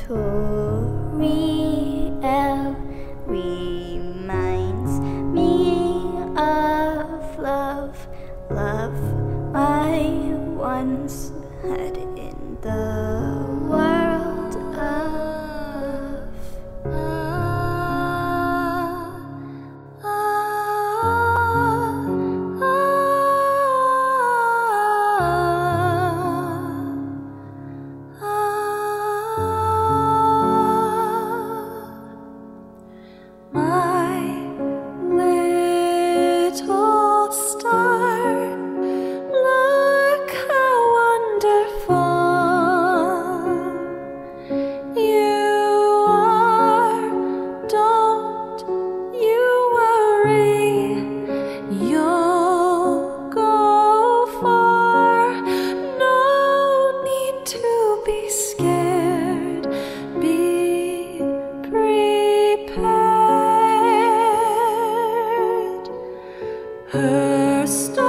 Toriel reminds me of love, love I once had in the world of her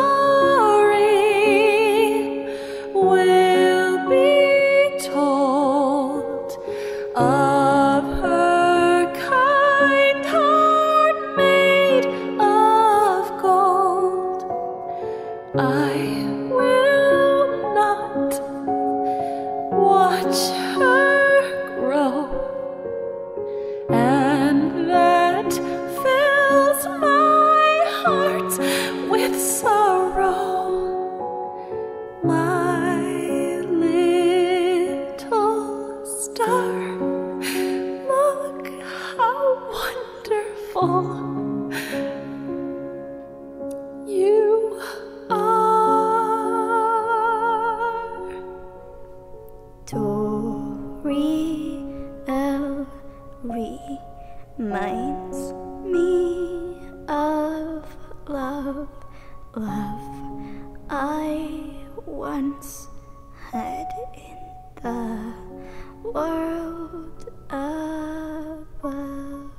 story will be told of her kind heart made of gold. I will not watch her grow, and that fills my heart with sorrow. My little star, look how wonderful you are. Toriel reminds me of love, love I once had in the world above.